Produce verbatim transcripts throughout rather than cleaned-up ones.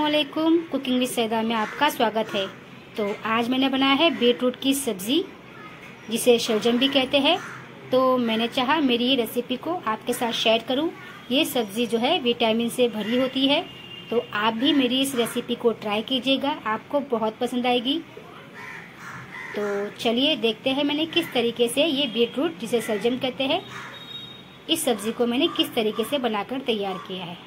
अस्सलामुअलैकुम। Cooking with सैदा में आपका स्वागत है। तो आज मैंने बनाया है बीट रूट की सब्ज़ी, जिसे शलजम भी कहते हैं। तो मैंने चाहा मेरी ये रेसिपी को आपके साथ शेयर करूं। ये सब्ज़ी जो है विटामिन से भरी होती है, तो आप भी मेरी इस रेसिपी को ट्राई कीजिएगा, आपको बहुत पसंद आएगी। तो चलिए देखते हैं मैंने किस तरीके से ये बीट रूट, जिसे शलजम कहते हैं, इस सब्ज़ी को मैंने किस तरीके से बनाकर तैयार किया है।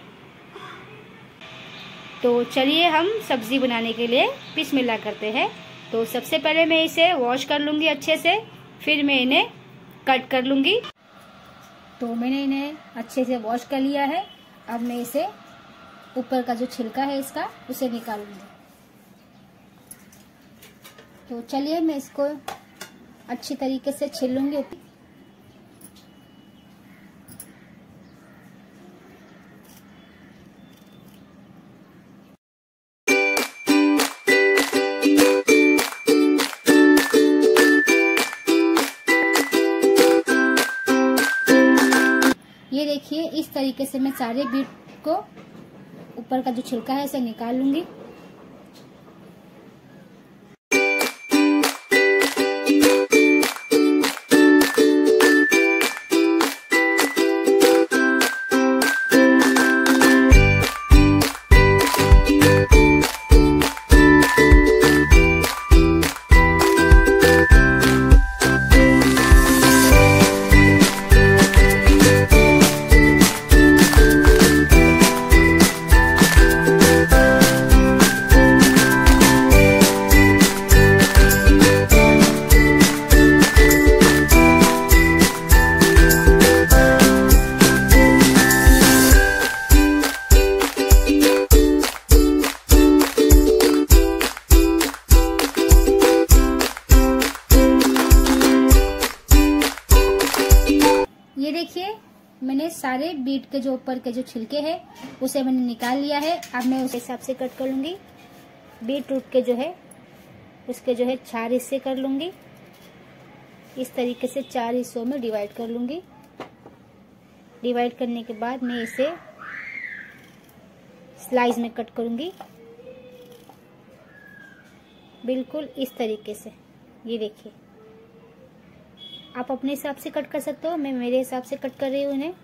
तो चलिए हम सब्ज़ी बनाने के लिए बिस्मिल्लाह करते हैं। तो सबसे पहले मैं इसे वॉश कर लूँगी अच्छे से, फिर मैं इन्हें कट कर लूँगी। तो मैंने इन्हें अच्छे से वॉश कर लिया है। अब मैं इसे ऊपर का जो छिलका है इसका, उसे निकालूंगी। तो चलिए मैं इसको अच्छी तरीके से छील लूँगी। ये देखिए, इस तरीके से मैं सारे बीट को, ऊपर का जो छिलका है, इसे निकाल लूंगी। ये देखिए, मैंने सारे बीट के जो ऊपर के जो छिलके हैं उसे मैंने निकाल लिया है। अब मैं उस हिसाब से कट कर लूंगी। बीट रूट के जो है उसके जो है चार हिस्से कर लूंगी। इस तरीके से चार हिस्सों में डिवाइड कर लूंगी। डिवाइड करने के बाद मैं इसे स्लाइस में कट करूंगी, बिल्कुल इस तरीके से। ये देखिए, आप अपने हिसाब से कट कर सकते हो, मैं मेरे हिसाब से कट कर रही हूँ इन्हें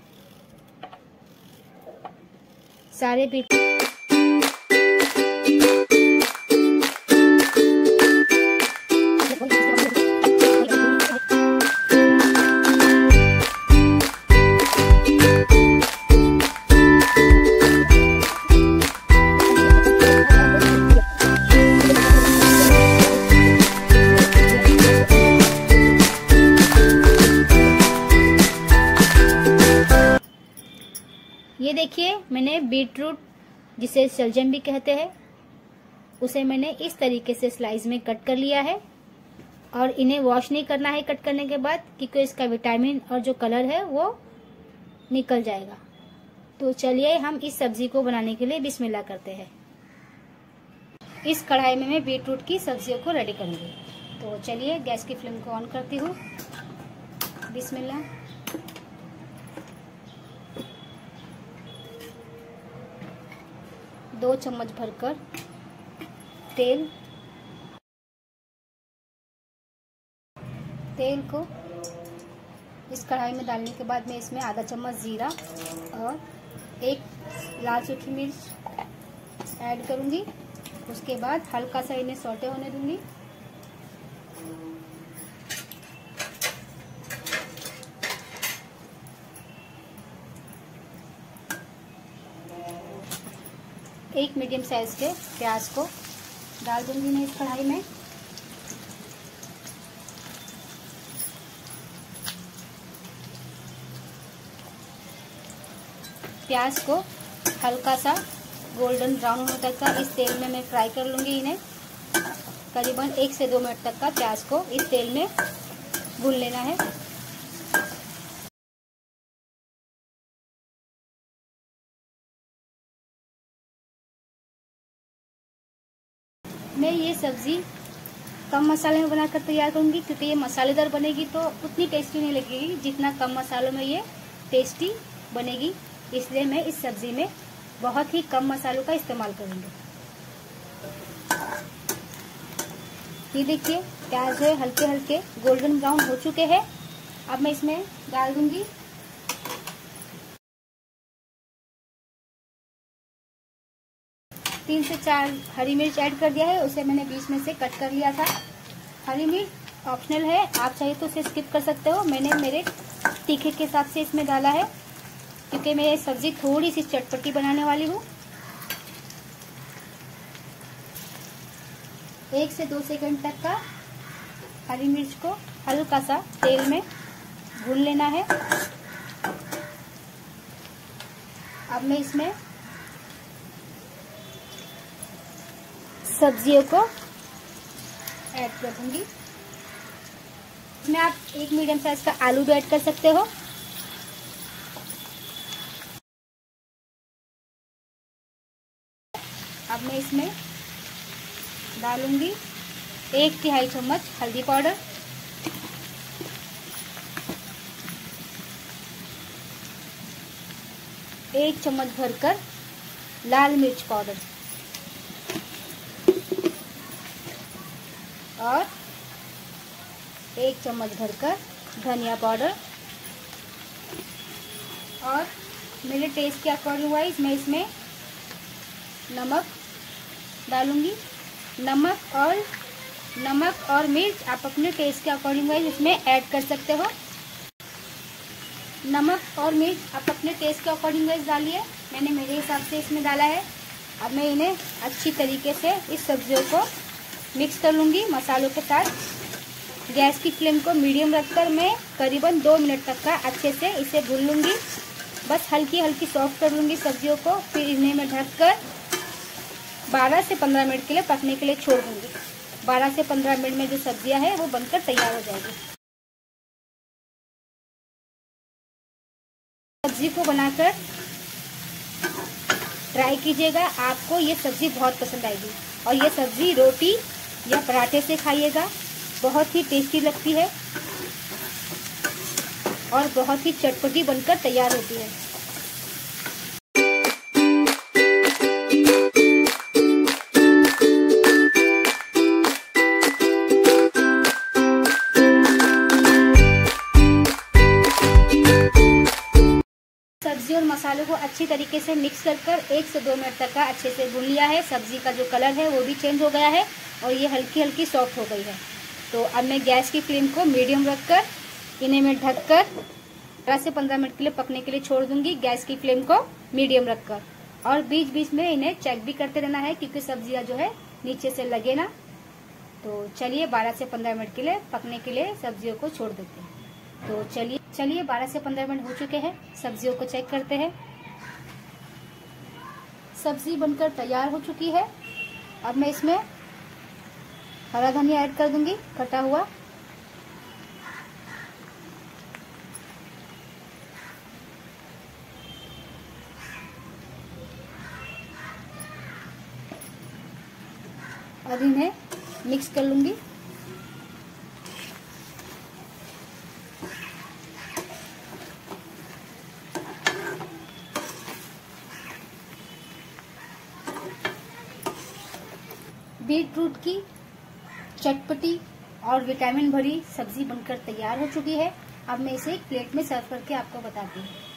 सारे बीट। ये देखिए, मैंने बीट रूट, जिसे शलजम भी कहते हैं, उसे मैंने इस तरीके से स्लाइस में कट कर लिया है। और इन्हें वॉश नहीं करना है कट करने के बाद, क्योंकि इसका विटामिन और जो कलर है वो निकल जाएगा। तो चलिए हम इस सब्जी को बनाने के लिए बिस्मिल्लाह करते हैं। इस कढ़ाई में मैं बीट रूट की सब्जियों को रेडी करूंगी। तो चलिए गैस की फ्लेम को ऑन करती हूँ। बिस्मिल्लाह। दो चम्मच भरकर तेल तेल को इस कढ़ाई में डालने के बाद मैं इसमें आधा चम्मच जीरा और एक लाल सूखी मिर्च ऐड करूंगी। उसके बाद हल्का सा इन्हें सौटे होने दूंगी। एक मीडियम साइज के प्याज को डाल दूंगी मैं इस कढ़ाई में। प्याज को हल्का सा गोल्डन ब्राउन होने तक का इस तेल में मैं फ्राई कर लूंगी। इन्हें करीबन एक से दो मिनट तक का प्याज को इस तेल में भून लेना है। मैं ये सब्जी कम मसाले में बनाकर तैयार करूंगी, क्योंकि ये मसालेदार बनेगी तो उतनी टेस्टी नहीं लगेगी जितना कम मसालों में ये टेस्टी बनेगी। इसलिए मैं इस सब्जी में बहुत ही कम मसालों का इस्तेमाल करेंगे। ये देखिए प्याज है हल्के हल्के गोल्डन ब्राउन हो चुके हैं। अब मैं इसमें डाल दूंगी तीन से चार हरी मिर्च ऐड कर दिया है, उसे मैंने बीच में से कट कर लिया था। हरी मिर्च ऑप्शनल है, आप चाहिए तो उसे स्किप कर सकते हो। मैंने मेरे तीखे के हिसाब से इसमें डाला है क्योंकि मैं ये सब्जी थोड़ी सी चटपटी बनाने वाली हूँ। एक से दो सेकंड तक का हरी मिर्च को हल्का सा तेल में भून लेना है। अब मैं इसमें सब्जियों को ऐड कर दूंगी। इसमें आप एक मीडियम साइज का आलू भी ऐड कर सकते हो। अब मैं इसमें डालूंगी एक तिहाई चम्मच हल्दी पाउडर, एक चम्मच भरकर लाल मिर्च पाउडर और एक चम्मच भरकर धनिया पाउडर। और मेरे टेस्ट के अकॉर्डिंग वाइज मैं इसमें नमक डालूंगी। नमक और नमक और मिर्च आप अपने टेस्ट के अकॉर्डिंग वाइज इसमें ऐड कर सकते हो। नमक और मिर्च आप अपने टेस्ट के अकॉर्डिंग वाइज डालिए, मैंने मेरे हिसाब से इसमें डाला है। अब मैं इन्हें अच्छी तरीके से इस सब्जियों को मिक्स कर लूँगी मसालों के साथ। गैस की फ्लेम को मीडियम रखकर मैं करीबन दो मिनट तक का अच्छे से इसे भून लूँगी। बस हल्की हल्की सॉफ्ट कर लूँगी सब्जियों को, फिर इन्हें मैं ढककर बारह से पंद्रह मिनट के लिए पकने के लिए छोड़ दूँगी। बारह से पंद्रह मिनट में जो सब्जियां हैं वो बनकर तैयार हो जाएगी। सब्जी को बनाकर ट्राई कीजिएगा, आपको ये सब्जी बहुत पसंद आएगी। और ये सब्जी रोटी या पराठे से खाइएगा, बहुत ही टेस्टी लगती है और बहुत ही चटपटी बनकर तैयार होती है। सब्जी और मसालों को अच्छी तरीके से मिक्स कर कर एक से दो मिनट तक का अच्छे से भून लिया है। सब्जी का जो कलर है वो भी चेंज हो गया है और ये हल्की हल्की सॉफ्ट हो गई है। तो अब मैं गैस की फ्लेम को मीडियम रखकर इन्हें मैं ढककर बारह से पंद्रह मिनट के लिए पकने के लिए छोड़ दूंगी। गैस की फ्लेम को मीडियम रखकर, और बीच बीच में इन्हें चेक भी करते रहना है क्योंकि सब्जियां जो है नीचे से लगे ना। तो चलिए बारह से पंद्रह मिनट के लिए पकने के लिए सब्जियों को छोड़ देते हैं। तो चलिए चलिए बारह से पंद्रह मिनट हो चुके हैं, सब्जियों को चेक करते हैं। सब्जी बनकर तैयार हो चुकी है। अब मैं इसमें हरा धनिया ऐड कर दूंगी कटा हुआ। और इन्हें मिक्स कर लूंगी। बीट रूट की चटपटी और विटामिन भरी सब्जी बनकर तैयार हो चुकी है। अब मैं इसे एक प्लेट में सर्व करके आपको बताती हूँ।